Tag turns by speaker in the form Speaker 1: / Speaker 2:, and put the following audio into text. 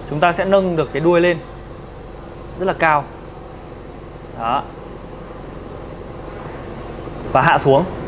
Speaker 1: chúng ta sẽ nâng được cái đuôi lên rất là cao. Đó. Và hạ xuống.